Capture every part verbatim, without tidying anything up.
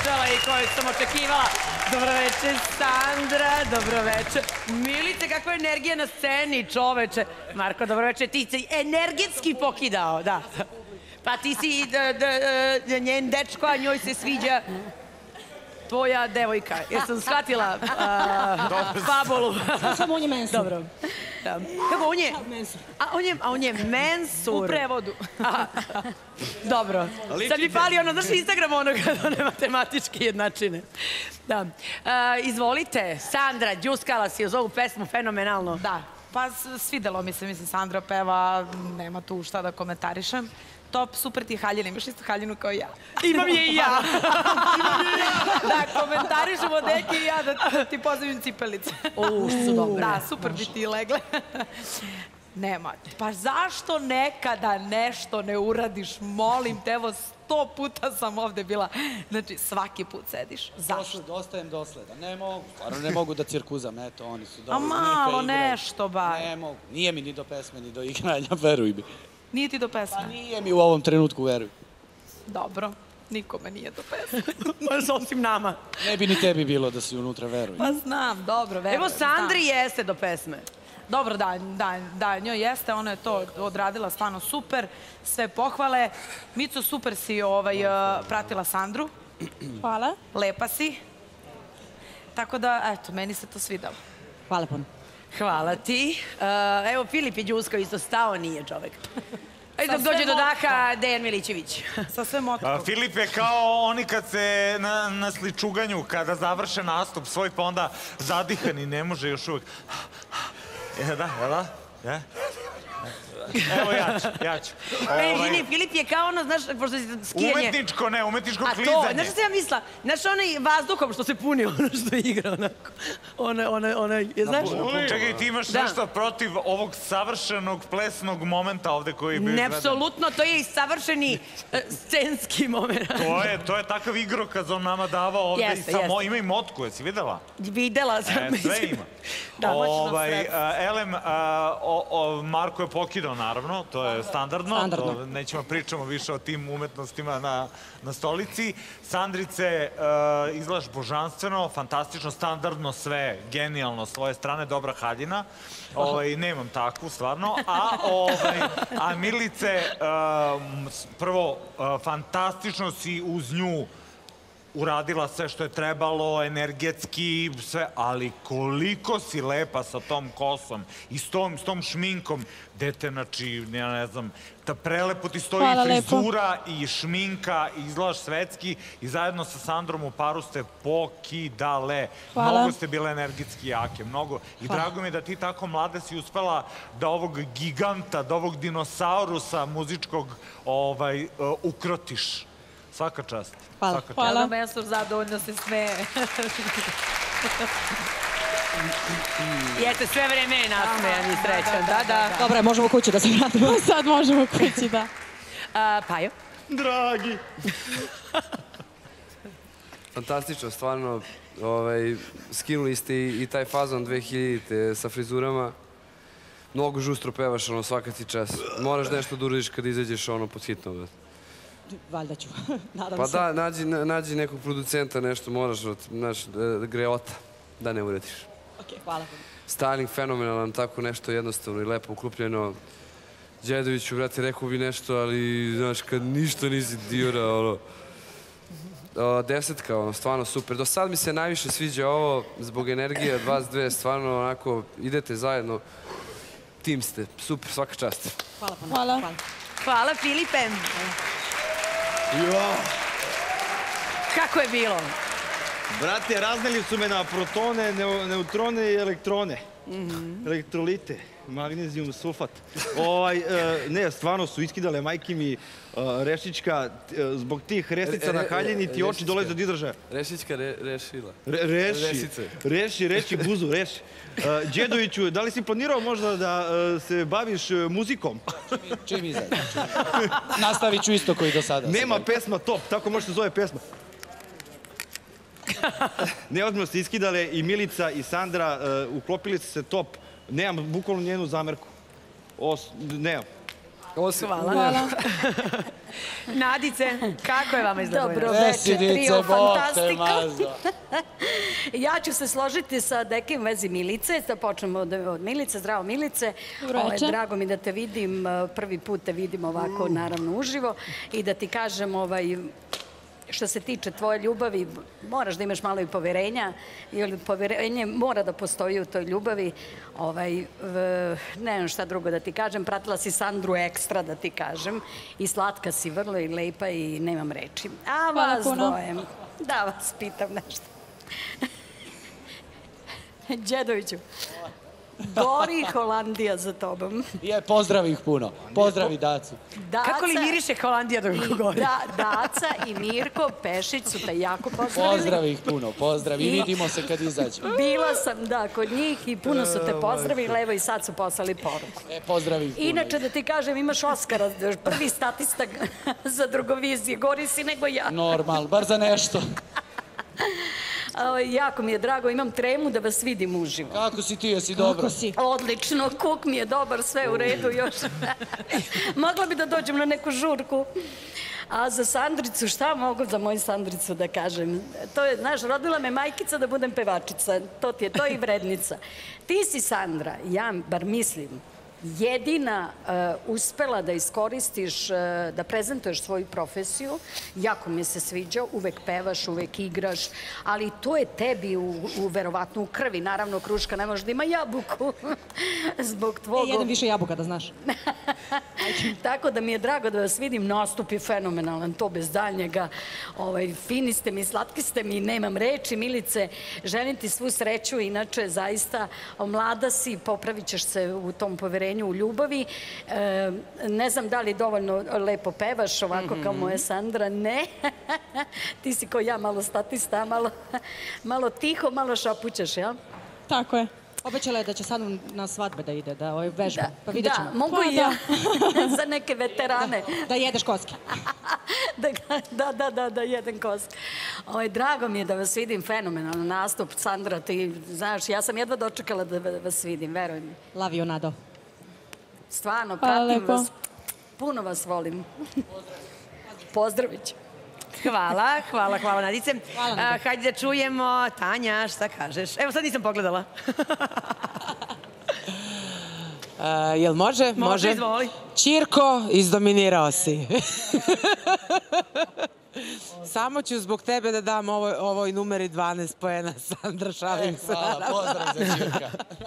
završala i koju sam očekivala. Dobroveče, Sandra, dobroveče. Milice, kakva je energija na sceni, čoveče. Marko, dobroveče, ti si energetski pokidao, da. Pa ti si njen dečko, a njoj se sviđa tvoja devojka. Jesam shvatila fabulu? Samo on je mensur. Dobro. Kako on je? A on je mensur. U prevodu. Dobro. Sad mi fali ono, znaš, Instagram onoga, one matematičke jednačine. Da. Izvolite, Sandra, džuskala si uz ovu pesmu fenomenalno. Da, pa svidelo mi se, mislim, Sandra peva, nema tu šta da komentarišem. Top, super ti je haljina, imaš isto haljinu kao ja. Imam je i ja. Da, komentarišemo Deki i ja da ti pozivim cipelice. U, što su dobre. Da, super bi ti legle. Nema. Pa zašto nekada nešto ne uradiš? Molim te, evo sto puta sam ovde bila. Znači, svaki put sediš. Zašto? Ostajem dosledan. Ne mogu. Stvarno ne mogu da cirkuzam. Eto, oni su dobro. A malo nešto, bar. Ne mogu. Nije mi ni do pesme, ni do igranja, veruj mi. Nije ti do pesme? Pa nije mi u ovom trenutku, veruj. Dobro. Nikome nije do pesme. Osim nama. Ne bi ni tebi bilo da si unutra, veruj. Pa znam, dobro, verujem. Evo, Sandri jeste do pesme. Dobro, da, da, da, njoj jeste, ona je to odradila stvarno super, sve pohvale. Mico, super si pratila Sandru. Hvala. Lepa si. Tako da, eto, meni se to svidalo. Hvala puno. Hvala ti. Evo, Filip je džuskao, isto stao, nije čovek. Ajde, dok dođe do daha, Dejan Milićević. Sa sve motkom. Filip je kao oni kad se na sličuganju, kada završe nastup svoj, pa onda zadihan i ne može još uvijek. Je, da, je, da? Je? Evo ja ću, ja ću. Filip je kao ono, znaš, pošto si skijanje... Umetničko, ne, umetničko klizanje. A to, znaš što sam ja mislila? Znaš onaj vazduhom što se puni, ono što igra, onako. Ona, ona, ona, je, znaš? Čekaj, ti imaš nešto protiv ovog savršenog plesnog momenta ovde koji bi... Ne, apsolutno, to je i savršeni scenski moment. To je, to je takav igrokaz on nama davao ovde i samo ima i motku, jesi videla? Videla sam. Sve ima. Elem, Marko je pokidao, naravno, to je standardno. Nećemo pričamo više o tim umetnostima na stolici. Sandrice, izgledaš božanstveno, fantastično, standardno sve, genijalno, s svoje strane, dobra haljina. Nemam takvu, stvarno. A Milice, prvo, fantastično si uz nju uradila sve što je trebalo, energetski, sve, ali koliko si lepa sa tom kosom i s tom šminkom, dete, znači, ja ne znam, ta prelepo ti stoji frizura i šminka, izgledaš svetski i zajedno sa Sandrom u paru ste pokidale. Mnogo ste bile energetski jake, mnogo. I drago mi je da ti tako mlada si uspela da ovog giganta, da ovog dinosaurusa muzičkog ukrotiš. Svaka čast. Hvala. Hvala. Mesur zadovoljno se smeje. Jeste, sve vreme je nasmejan i srećan, da, da. Dobro, možemo kući da se vratimo. Sad možemo kući, da. Pajo? Dragi. Fantastično, stvarno. Skinuli ste i taj fazon dve hiljadite sa frizurama. Mnogo žustro pevaš, ono, svaka ti čast. Moraš nešto da uradiš kad izađeš, ono, pod hitnom. Valjda ću, nadam pa se. Pa da, nađi nekog producenta, nešto moraš, znaš, greota, da ne urediš. Okej, hvala. Styling fenomenalan, tako nešto jednostavno i lepo uklupljeno. Đedoviću, brate, rekao bi nešto, ali, znaš, kad ništa nisi diora, ono... Desetka, ono, stvarno super. Do sad mi se najviše sviđa ovo, zbog energije od vas dve, stvarno, onako, idete zajedno, tim ste, super, svaka čast. Hvala. Hvala. Hvala, Filipe. Kako je bilo? Brate, razneli su me na protone, neutrone i elektrone. Elektrolite, magnezijum, sulfat. Ne, stvarno su iskidale majke mi Rešićka, zbog tih resica na haljini ti oči dolaze do izražaja. Rešićka rešila. Reši, reši, reši, guzu, reši. Đedoviću, da li si planirao možda da se baviš muzikom? Čim izađe. Nastavit ću isto koji do sada. Nema pesma top, tako može se zove pesma. Neozbiljno ste iskidale i Milica i Sandra, uklopili ste se top. Nemam bukvalno njenu zamerku. Nemam. Hvala. Nadice, kako je vama izdobojeno? Dobro večer, trio Fantastika. Ja ću se složiti sa Dekim u vezi Milice, da počnemo od Milice. Zdravo Milice. Drago mi da te vidim, prvi put te vidim ovako naravno uživo i da ti kažem što se tiče tvoje ljubavi, moraš da imaš malo i poverenja, jer poverenje mora da postoji u toj ljubavi. Ne znam šta drugo da ti kažem, pratila si Sandru ekstra da ti kažem i slatka si vrlo i lepa i nemam reči. A vas dvoje, da vas pitam nešto. Đedoviću, gori Holandija za tobom. Je, pozdrav ih puno. Pozdravi Dacu. Kako li miriše Holandija dok gori? Daca i Mirko Pešić su te jako pozdravili. Pozdrav ih puno, pozdrav. I vidimo se kad izađu. Bila sam, da, kod njih i puno su te pozdravili. Evo i sad su poslali poruku. E, pozdrav ih puno. Inače, da ti kažem, imaš Oskara, prvi statista za drugovizije. Gori si nego ja. Normal, bar za nešto. Jako mi je drago, imam tremu da vas vidim uživo. Kako si ti, jesi dobro? Odlično, kuk mi je dobar, sve u redu još. Mogla bi da dođem na neku žurku. A za Sandricu, šta mogu za moju Sandricu da kažem? To je, znaš, rodila me majkica da budem pevačica. To ti je, to je i vrednica. Ti si, Sandra, ja bar mislim, jedina uspela da iskoristiš, da prezentuješ svoju profesiju. Jako mi se sviđa, uvek pevaš, uvek igraš, ali to je tebi verovatno u krvi. Naravno, kruška ne može da ima jabuku zbog tvojeg... Jedan više jabuka, da znaš. Tako da mi je drago da vas vidim, nastup je fenomenalan, to bez daljnjega. Fini ste mi, slatki ste mi, nemam reči. Milice, želim ti svu sreću, inače, zaista, mlada si, popravit ćeš se u tom poverenju, u ljubavi. Ne znam da li dovoljno lepo pevaš, ovako kao moja Sandra. Ne. Ti si kao ja, malo statista, malo tiho, malo šapućeš, jel? Tako je. Obećala je da će sad na svadbe da ide, da vežba. Pa vidjet ćemo. Da, mogu i ja. Za neke veterane. Da jedeš koske. Da, da, da, da jedem koske. Drago mi je da vas vidim, fenomenalan nastup. Sandra, ti znaš, ja sam jedva dočekala da vas vidim, veruj mi. Love you, Nado. Stvarno, pratim vas. Puno vas volim. Pozdravit ću. Hvala, hvala, hvala Nadice. Hajde da čujemo, Tanja, šta kažeš? Evo sad nisam pogledala. Jel može? Može, izvoli. Ćirko, izdominirao si. Samo ću zbog tebe da dam ovoj numeri dvanaest poena, Sandra, šalim se. Hvala, pozdrav za Ćirka.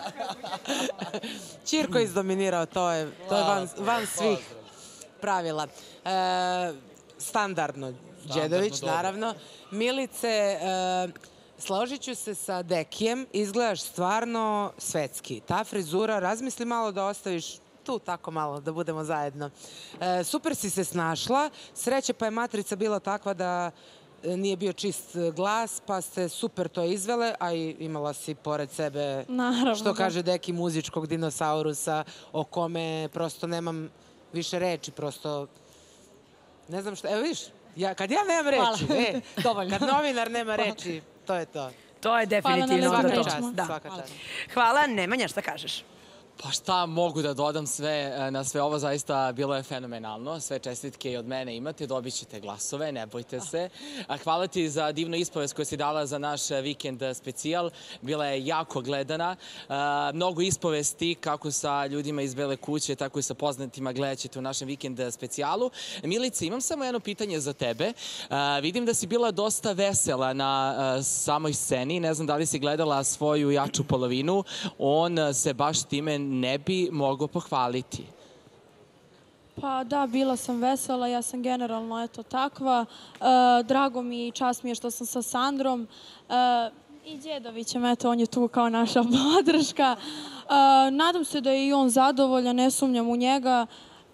Ćirko izdominirao, to je van svih pravila. Standardno, Đedović, naravno. Milice, složit ću se sa Dekijem, izgledaš stvarno svetski. Ta frizura, razmisli malo da ostaviš tu tako malo, da budemo zajedno. Super si se snašla, sreće pa je matrica bila takva da nije bio čist glas, pa ste super to izvele, a i imala si pored sebe, što kaže Deki, muzičkog dinosaurusa, o kome prosto nemam više reči, prosto ne znam šta, evo viš, kad ja nemam reči, kad novinar nema reči, to je to. To je definitivno to. Svaka čast, svaka čast. Hvala, Nemanja, šta kažeš? Pa šta mogu da dodam sve na sve ovo, zaista bilo je fenomenalno. Sve čestitke i od mene imate, dobit ćete glasove, ne bojte se. Hvala ti za divnu ispovest koju si dala za naš vikend specijal. Bila je jako gledana. Mnogo ispovesti kako sa ljudima iz Bele kuće, tako i sa poznatima gledat ćete u našem vikend specijalu. Milice, imam samo jedno pitanje za tebe. Vidim da si bila dosta vesela na samoj sceni. Ne znam da li si gledala svoju jaču polovinu. On se baš time ne bi mogao pohvaliti. Pa da, bila sam vesela, ja sam generalno eto takva. Drago mi i čast mi je što sam sa Sandrom. I Đedovićem, eto, on je tu kao naša podrška. Nadam se da je i on zadovoljan, ne sumnjam u njega.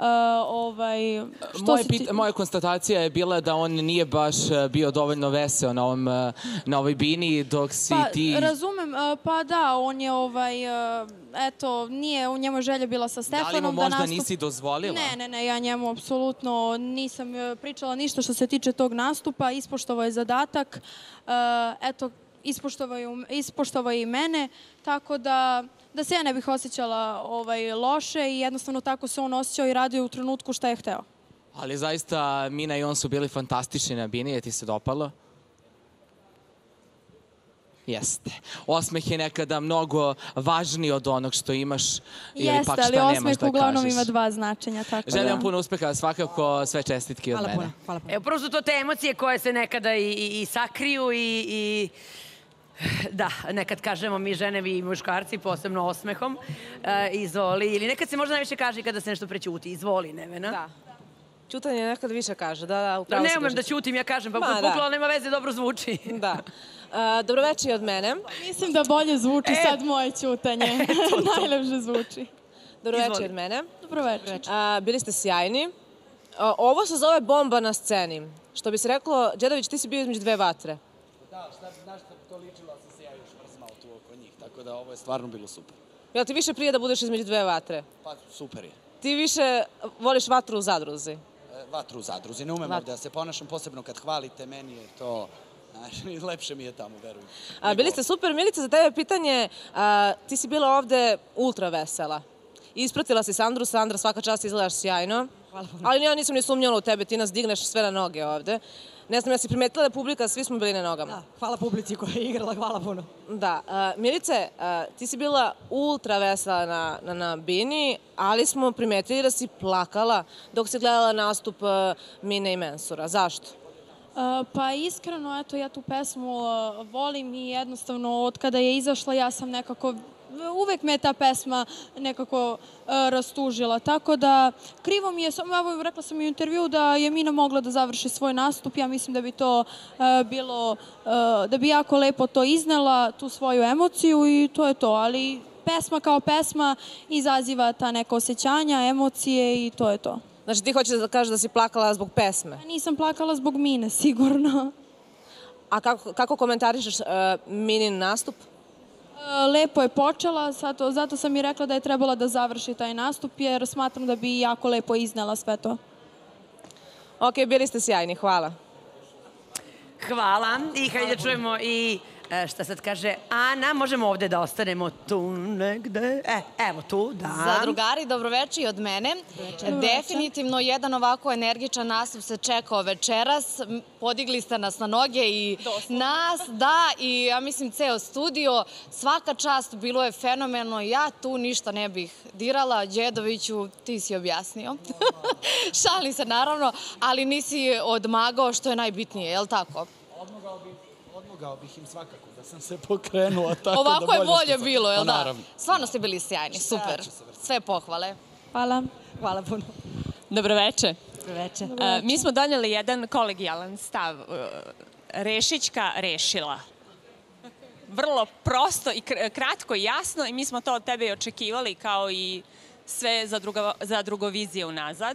Moja konstatacija je bila da on nije baš bio dovoljno veseo na ovoj bini dok si ti... Razumem, pa da, on je ovaj, eto, nije u njemu želja bila sa Stefanom da nastup... Da li mu možda nisi dozvolila? Ne, ne, ne, ja njemu apsolutno nisam pričala ništa što se tiče tog nastupa, ispoštovao je zadatak, eto, ispoštovao je i mene, tako da da se ja ne bih osjećala loše i jednostavno tako se on osjećao i radio u trenutku šta je hteo. Ali zaista Mina i on su bili fantastični na bini, je ti se dopalo? Jeste. Osmeh je nekada mnogo važniji od onog što imaš ili pak šta nemaš da kažeš. Jeste, ali osmeh uglavnom ima dva značenja. Želim vam puno uspeha, svakako sve čestitke od mene. Hvala puno. Evo, prvo su to te emocije koje se nekada i sakriju i da, nekad kažemo mi žene, vi muškarci, posebno osmehom. Izvoli, ili nekad se možda najviše kaže kada se nešto prećuti. Izvoli, Nevena. Da. Ćutanje nekad više kaže, da, da, upravo se Ne umem da ćutim, ja kažem, pa pukla, nema veze, dobro zvuči. Da. Dobroveče i od mene. Mislim da bolje zvuči sad moje ćutanje. Najlepše zvuči. Dobroveče i od mene. Dobroveče. Bili ste sjajni. Ovo se zove bomba na sceni. Što bi se reklo, Đedović, ti si bio između dve vatre. Da, znaš što to ličilo, sam se ja još prsmao tu oko njih, tako da ovo je stvarno bilo super. Jel ti više prije da budeš između dve vatre? Pa, super je. Ti više voliš vatru u zadruzi? Vatru u zadruzi, ne umem ovdje da se ponašam, posebno kad hvalite, meni je to, znaš, lepše mi je tamo, verujem. Bili ste super, Milica, za tebe pitanje, ti si bila ovde ultra vesela. Ispratila si Sandru, Sandra svaka čast izgledaš sjajno, ali ja nisam ni sumnjala u tebe, ti nas digneš sve na noge ovde. Ne znam, ja si primetila da je publika, svi smo bili na nogama. Da, hvala publici koja je igrala, hvala puno. Da, Milice, ti si bila ultra vesela na bini, ali smo primetili da si plakala dok si gledala nastup Mine i Mensura. Zašto? Pa iskreno, eto, ja tu pesmu volim i jednostavno od kada je izašla ja sam nekako, uvek me ta pesma nekako rastužila, tako da krivo mi je, evo rekla sam i u intervju da je Mina mogla da završi svoj nastup, ja mislim da bi to bilo, da bi jako lepo to iznela, tu svoju emociju i to je to, ali pesma kao pesma izaziva ta neka osjećanja, emocije i to je to. Znači ti hoćeš da kažeš da si plakala zbog pesme? Nisam plakala zbog Mine, sigurno. A kako komentarišeš Minin nastup? Lepo je počela, zato sam i rekla da je trebala da završi taj nastup, jer smatram da bi jako lepo iznela sve to. Ok, bili ste sjajni, hvala. Hvala i hajde da čujemo i šta sad kaže Ana, možemo ovde da ostanemo tu negde, e, evo tu, da. Zadrugari, dobroveče i od mene. Definitivno jedan ovako energičan nastup se čekao večeras, podigli ste nas na noge i nas, da, i ja mislim ceo studio, svaka čast, bilo je fenomenalno, ja tu ništa ne bih dirala, Đedoviću, ti si objasnio, šalim se naravno, ali nisi odmagao što je najbitnije, je li tako? Odmogao bih im svakako da sam se pokrenuo. Ovako je bolje bilo, je li da? Stvarno ste bili sjajni, super. Sve pohvale. Hvala. Hvala puno. Dobroveče. Dobroveče. Mi smo donijeli jedan kolegijalan stav. Rešićka rešila. Vrlo prosto i kratko i jasno i mi smo to od tebe i očekivali kao i sve za drugovizije unazad.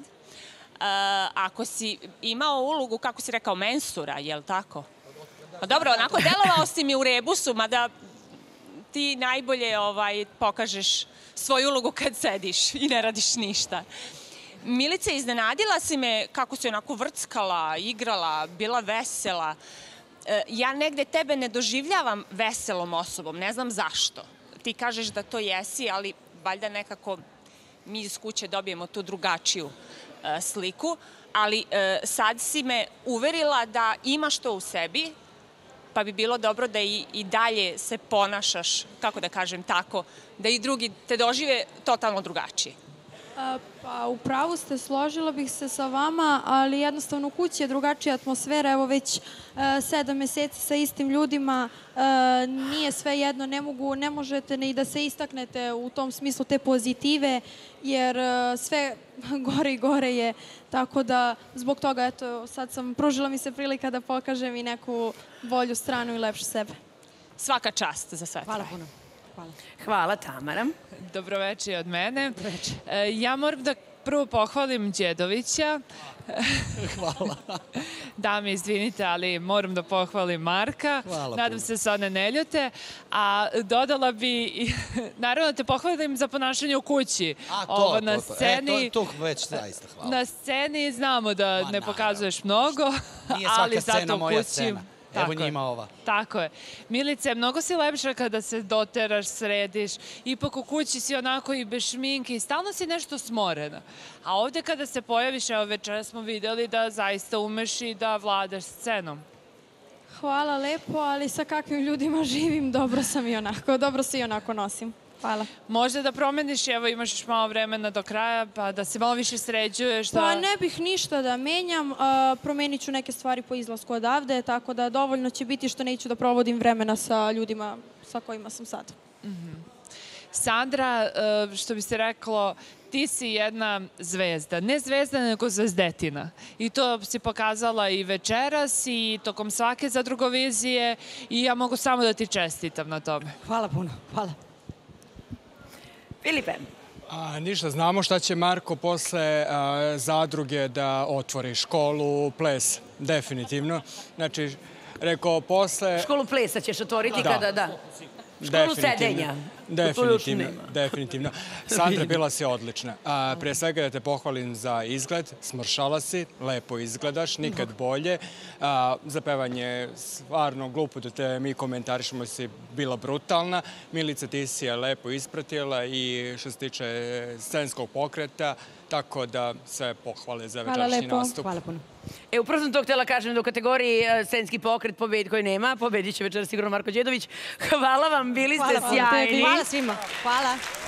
Ako si imao ulogu, kako si rekao, Mensura, je li tako? Pa dobro, onako delovao si mi u rebusu, mada ti najbolje pokažeš svoju ulogu kad sediš i ne radiš ništa. Milice, iznenadila si me kako si onako vrckala, igrala, bila vesela. Ja negde tebe ne doživljavam veselom osobom, ne znam zašto. Ti kažeš da to jesi, ali valjda nekako mi iz kuće dobijemo tu drugačiju sliku. Ali sad si me uverila da imaš to u sebi, pa bi bilo dobro da i dalje se ponašaš, kako da kažem tako, da i drugi te dožive totalno drugačije. Pa u pravu ste, složila bih se sa vama, ali jednostavno u kući je drugačija atmosfera, evo već sedam meseci sa istim ljudima, nije sve jedno, ne mogu, ne možete ni da se istaknete u tom smislu te pozitive, jer sve gore i gore je, tako da zbog toga, eto, sad sam, pružila mi se prilika da pokažem i neku bolju stranu i lepšu sebe. Svaka čast za sve. Hvala puno. Hvala, Tamara. Dobroveče i od mene. Ja moram da prvo pohvalim Đedovića. Hvala. Da mi izvinite, ali moram da pohvalim Marka. Nadam se da se one ne ljute. A dodala bi, naravno te pohvalim za ponašanje u kući. A to, to, to. To već zaista hvala. Na sceni znamo da ne pokazuješ mnogo, Nije svaka scena moja scena. Evo njima ova. Tako je. Milice, mnogo si lepša kada se doteraš, središ, ipak u kući si onako i bez šminke i stalno si nešto smorena. A ovde kada se pojaviš, evo večera smo vidjeli da zaista umeš i da vladaš scenom. Hvala lepo, ali sa kakvim ljudima živim, dobro sam i onako, dobro se i onako nosim. Hvala. Možda da promeniš, evo imaš još malo vremena do kraja, pa da se malo više sređuješ. Pa ne bih ništa da menjam, promenit ću neke stvari po izlasku odavde, tako da dovoljno će biti što neću da provodim vremena sa ljudima sa kojima sam sad. Sandra, što bi se reklo, ti si jedna zvezda. Ne zvezda, nego zvezdetina. I to si pokazala i večeras i tokom svake zadrugovizije i ja mogu samo da ti čestitam na tome. Hvala puno, hvala. Filipe. Ništa, znamo šta će Marko posle zadruge da otvori školu, ples, definitivno. Znači, rekao posle... Školu plesa ćeš otvoriti kada da... Školu sedenja. Definitivno, definitivno. Sandra, bila si odlična. Pre svega da te pohvalim za izgled, smršala si, lepo izgledaš, nikad bolje. Za pevanje stvarno glupo da te mi komentarišemo, si bila brutalna. Milica, ti si je lepo ispratila i što se tiče scenskog pokreta, tako da sve pohvale za večerašnji nastup. Hvala puno. E, upravo sam to htjela kažem da u kategoriji scenski pokret koji nema, pobedit će večera sigurno Marko Đedović. Hvala vam, bili ste sjajni. Hvala svima. Hvala.